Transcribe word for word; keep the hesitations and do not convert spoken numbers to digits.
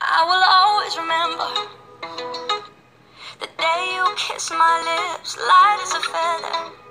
I will always remember the day you kissed my lips, light as a feather.